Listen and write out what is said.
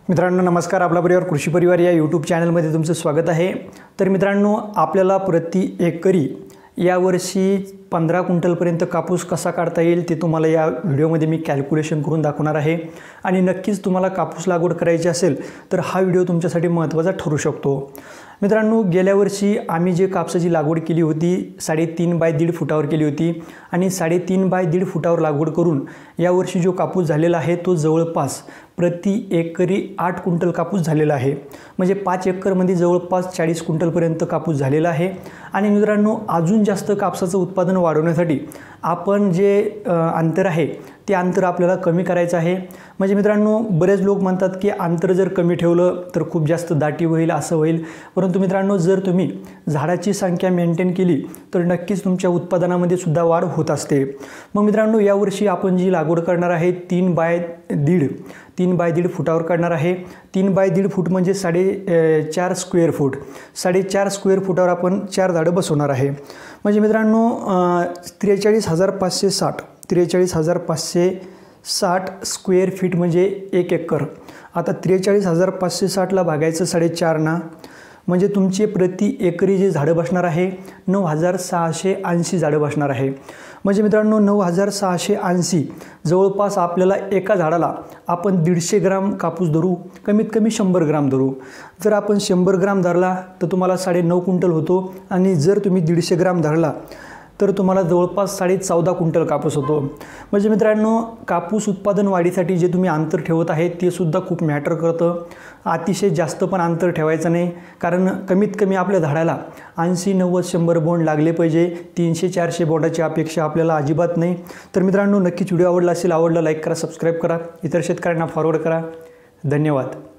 मित्रांनो नमस्कार। आपला परिवार कृषी परिवार या यूट्यूब चॅनलमध्ये तुमचं स्वागत आहे। तर मित्रांनो आपल्याला प्रति एकरी यावर्षी 15 क्विंटलपर्यंत कापूस कसा काढता येईल ते तुम्हाला या व्हिडिओमध्ये मी कॅल्क्युलेशन करून दाखवणार आहे। आणि नक्कीच तुम्हाला कापूस लागवड करायची असेल तर हा व्हिडिओ तुमच्यासाठी महत्त्वाचा ठरू शकतो। मित्रांनो गेल्या वर्षी आम्ही जे कापसाची लागवड केली होती 3.5 बाय 1.5 फुटावर केली होती आणि 3.5 बाय 1.5 फुटावर लागवड करून यावर्षी जो कापूस झालेला आहे तो जवळपास प्रति एकरी 8 क्विंटल कापूस झालेला आहे। म्हणजे 5 एकरमध्ये जवळपास 40 क्विंटलपर्यंत कापूस झालेला आहे। आणि मित्रांनो अजून जास्त कापसाचं उत्पादन वाढवण्यासाठी आपण जे अंतर आहे ते अंतर आपल्याला कमी करायचं आहे। म्हणजे मित्रांनो बरेच लोक म्हणतात की अंतर जर कमी ठेवलं तर खूप जास्त दाटी होईल असं होईल, परंतु मित्रांनो जर तुम्ही झाडाची संख्या मेंटेन केली तर नक्कीच तुमच्या उत्पादनामध्ये सुद्धा वाढ होत असते। मग मित्रांनो यावर्षी आपण जी लागवड करणार आहे 3 बाय 1.5 फुटावर करणार आहे। 3 बाय 1.5 फूट म्हणजे 4.5 स्क्वेअर फूट, 4.5 स्क्वेअर फुटावर आपण 4 झाडं बसवणार आहे। म्हणजे मित्रांनो 43,560 स्क्वेअर फीट म्हणजे 1 एकर। आता 43,560ला भागायचं 4.5 ना, म्हणजे तुमचे प्रति एकरी जे झाडं बसणार आहे 9,680 झाडं बसणार आहे। म्हणजे मित्रांनो 9,680 जवळपास आपल्याला एका झाडाला आपण 150 ग्राम कापूस धरू, कमीत कमी 100 ग्राम धरू। जर आपण 100 ग्राम धरला तर तुम्हाला 9.5 क्विंटल होतो आणि जर तुम्ही 150 ग्राम धरला तर तुम्हाला जवळपास 14.5 क्विंटल कापूस होतो। म्हणजे मित्रांनो कापूस उत्पादन वाढीसाठी जे तुम्ही अंतर ठेवत आहे ते सुद्धा खूप मॅटर करतं। अतिशय जास्त पण अंतर ठेवायचं नाही, कारण कमीत कमी आपल्या झाडाला 80, 90, 100 बोंड लागले पाहिजे। 300-400 बोंडाची अपेक्षा आपल्याला अजिबात नाही। तर मित्रांनो नक्कीच व्हिडिओ आवडला असेल, आवडला लाईक करा, सबस्क्राईब करा, इतर शेतकऱ्यांना फॉरवर्ड करा। धन्यवाद।